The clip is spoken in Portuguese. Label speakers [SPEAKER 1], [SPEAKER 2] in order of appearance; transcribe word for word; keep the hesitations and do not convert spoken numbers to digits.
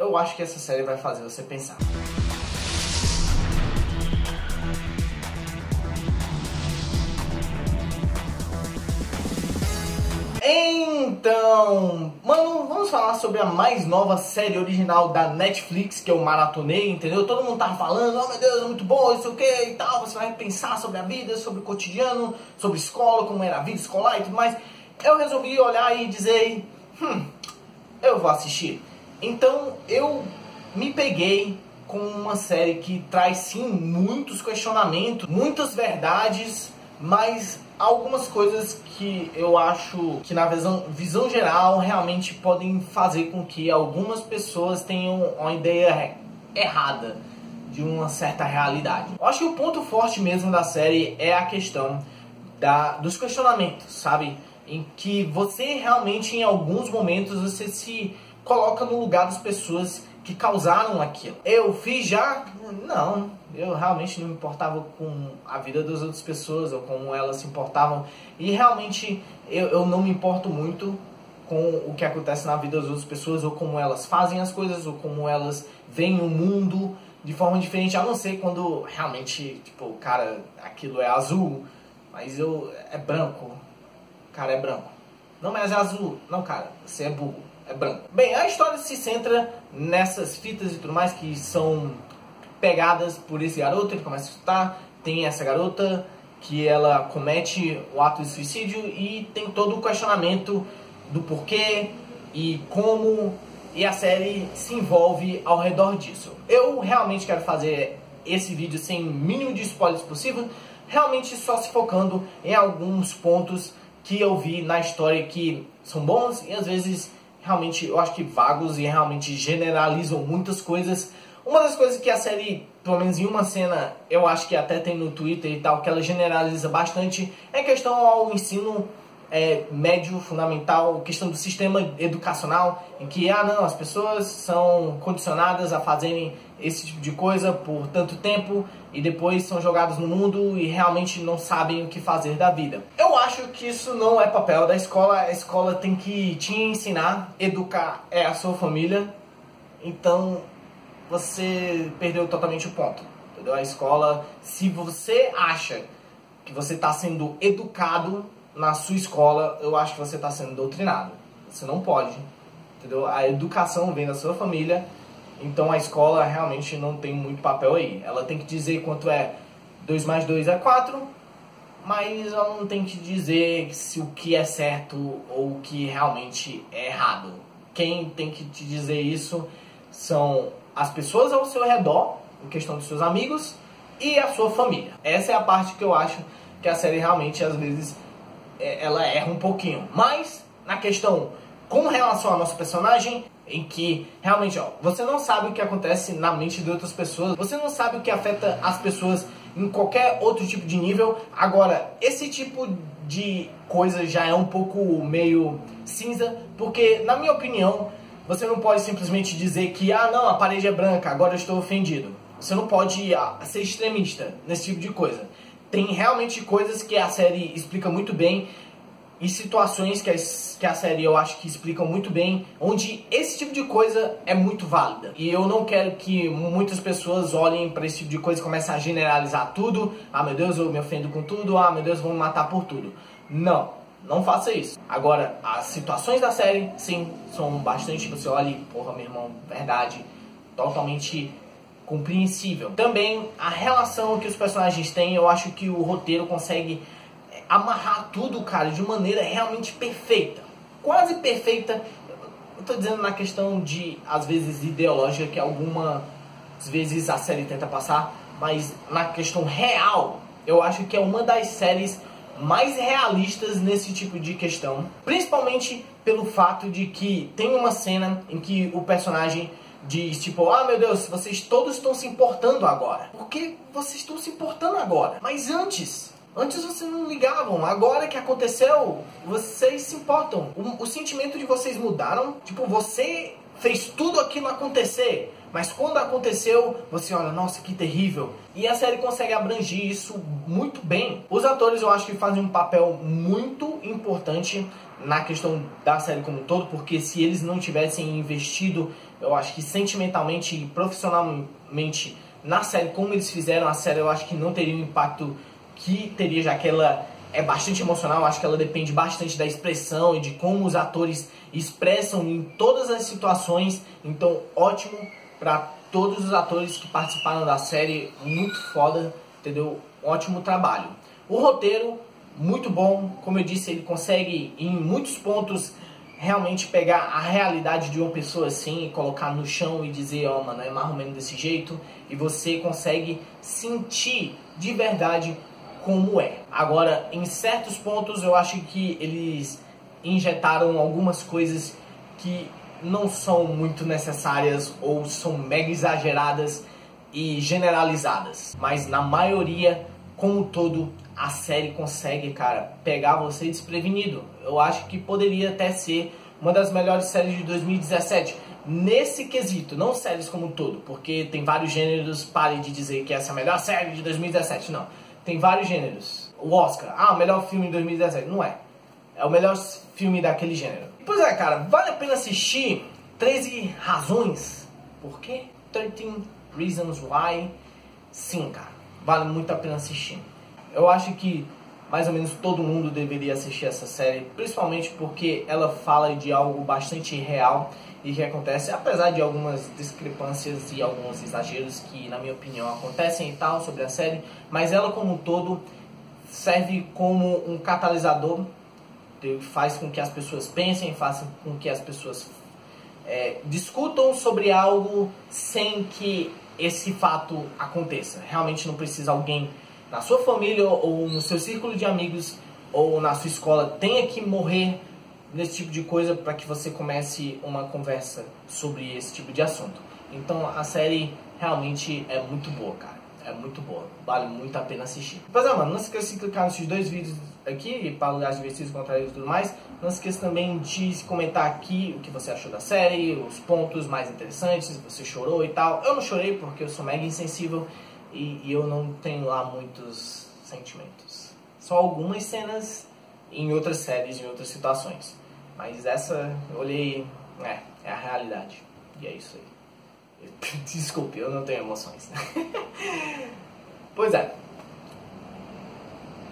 [SPEAKER 1] eu acho que essa série vai fazer você pensar. Então, mano, vamos falar sobre a mais nova série original da Netflix que eu maratonei, entendeu? Todo mundo tava falando, oh meu Deus, é muito bom, não sei o que e tal, você vai pensar sobre a vida, sobre o cotidiano, sobre escola, como era a vida escolar e tudo mais. Eu resolvi olhar e dizer, hum, eu vou assistir. Então, eu me peguei com uma série que traz sim muitos questionamentos, muitas verdades, mas algumas coisas que eu acho que na visão, visão geral realmente podem fazer com que algumas pessoas tenham uma ideia errada de uma certa realidade. Eu acho que o ponto forte mesmo da série é a questão da, dos questionamentos, sabe? Em que você realmente em alguns momentos você se coloca no lugar das pessoas que causaram aquilo. Eu fiz já? Não, eu realmente não me importava com a vida das outras pessoas ou como elas se importavam. E realmente eu, eu não me importo muito com o que acontece na vida das outras pessoas, ou como elas fazem as coisas, ou como elas veem o mundo de forma diferente, a não ser quando realmente, tipo, cara, aquilo é azul, mas eu é branco, cara, é branco. Não, mas é azul. Não, cara, você é burro. É branco. Bem, a história se centra nessas fitas e tudo mais que são pegadas por esse garoto. Ele começa a escutar, tem essa garota que ela comete o ato de suicídio e tem todo o questionamento do porquê e como, e a série se envolve ao redor disso. Eu realmente quero fazer esse vídeo sem o mínimo de spoilers possível, realmente só se focando em alguns pontos que eu vi na história que são bons e às vezes realmente eu acho que vagos e realmente generalizam muitas coisas. Uma das coisas que a série, pelo menos em uma cena, eu acho que até tem no Twitter e tal, que ela generaliza bastante, é questão ao ensino é, médio, fundamental, questão do sistema educacional, em que, ah não, as pessoas são condicionadas a fazerem esse tipo de coisa por tanto tempo e depois são jogados no mundo e realmente não sabem o que fazer da vida. Eu acho que isso não é papel da escola. A escola tem que te ensinar, educar é a sua família, então você perdeu totalmente o ponto, entendeu? A escola, se você acha que você está sendo educado na sua escola, eu acho que você está sendo doutrinado. Você não pode, entendeu? A educação vem da sua família, então a escola realmente não tem muito papel aí. Ela tem que dizer quanto é dois mais dois é quatro, mas ela não tem que dizer se o que é certo ou o que realmente é errado. Quem tem que te dizer isso são as pessoas ao seu redor, em questão dos seus amigos, e a sua família. Essa é a parte que eu acho que a série realmente, às vezes, ela erra um pouquinho. Mas, na questão com relação ao nosso personagem, em que realmente, ó, você não sabe o que acontece na mente de outras pessoas, você não sabe o que afeta as pessoas em qualquer outro tipo de nível. Agora, esse tipo de coisa já é um pouco meio cinza, porque, na minha opinião, você não pode simplesmente dizer que, ah, não, a parede é branca, agora eu estou ofendido. Você não pode ah, ser extremista nesse tipo de coisa. Tem realmente coisas que a série explica muito bem e situações que a, que a série eu acho que explicam muito bem, onde esse tipo de coisa é muito válida. E eu não quero que muitas pessoas olhem para esse tipo de coisa e comecem a generalizar tudo. Ah, meu Deus, eu me ofendo com tudo. Ah, meu Deus, vão me matar por tudo. Não, não faça isso. Agora, as situações da série, sim, são bastante... Você olha e, porra, meu irmão, verdade, totalmente compreensível. Também, a relação que os personagens têm, eu acho que o roteiro consegue amarrar tudo, cara, de maneira realmente perfeita. Quase perfeita. Eu tô dizendo na questão de, às vezes, ideológica, que algumas vezes a série tenta passar, mas na questão real, eu acho que é uma das séries mais realistas nesse tipo de questão. Principalmente pelo fato de que tem uma cena em que o personagem diz, tipo, ah, meu Deus, vocês todos estão se importando agora. Por que vocês estão se importando agora? Mas antes... Antes vocês não ligavam, agora que aconteceu, vocês se importam. O, o sentimento de vocês mudaram. Tipo, você fez tudo aquilo acontecer, mas quando aconteceu, você olha, nossa, que terrível. E a série consegue abranger isso muito bem. Os atores eu acho que fazem um papel muito importante na questão da série como um todo, porque se eles não tivessem investido Eu acho que sentimentalmente e profissionalmente na série, como eles fizeram a série, eu acho que não teria o impacto que teria, já que ela é bastante emocional. Eu acho que ela depende bastante da expressão e de como os atores expressam em todas as situações. Então, ótimo para todos os atores que participaram da série, muito foda, entendeu? Ótimo trabalho. O roteiro, muito bom, como eu disse, ele consegue em muitos pontos realmente pegar a realidade de uma pessoa assim e colocar no chão e dizer, ó, oh, mano, é mais ou menos desse jeito, e você consegue sentir de verdade como é. Agora, em certos pontos eu acho que eles injetaram algumas coisas que não são muito necessárias ou são mega exageradas e generalizadas, mas na maioria, como um todo, a série consegue, cara, pegar você desprevenido. Eu acho que poderia até ser uma das melhores séries de dois mil e dezessete. Nesse quesito, não séries como um todo, porque tem vários gêneros, pare de dizer que essa é a melhor série de dois mil e dezessete, não. Tem vários gêneros. O Oscar, ah, o melhor filme de dois mil e dezessete, não é. É o melhor filme daquele gênero. Pois é, cara, vale a pena assistir treze Razões. Por quê? treze Reasons Why. Sim, cara, vale muito a pena assistir. Eu acho que mais ou menos todo mundo deveria assistir essa série, principalmente porque ela fala de algo bastante real e que acontece, apesar de algumas discrepâncias e alguns exageros que, na minha opinião, acontecem e tal sobre a série, mas ela como um todo serve como um catalisador, faz com que as pessoas pensem, faz com que as pessoas é, discutam sobre algo sem que esse fato aconteça. Realmente não precisa alguém na sua família ou no seu círculo de amigos ou na sua escola tenha que morrer nesse tipo de coisa para que você comece uma conversa sobre esse tipo de assunto. Então a série realmente é muito boa, cara. É muito boa. Vale muito a pena assistir. Pois é, mano, não se esqueça de clicar nesses dois vídeos aqui para lugares divertidos, contrários e tudo mais. Não se esqueça também de comentar aqui o que você achou da série, os pontos mais interessantes, se você chorou e tal. Eu não chorei porque eu sou mega insensível e, e eu não tenho lá muitos sentimentos. Só algumas cenas em outras séries, em outras situações. Mas essa, eu olhei, é, é a realidade. E é isso aí. Desculpe, eu não tenho emoções. Pois é.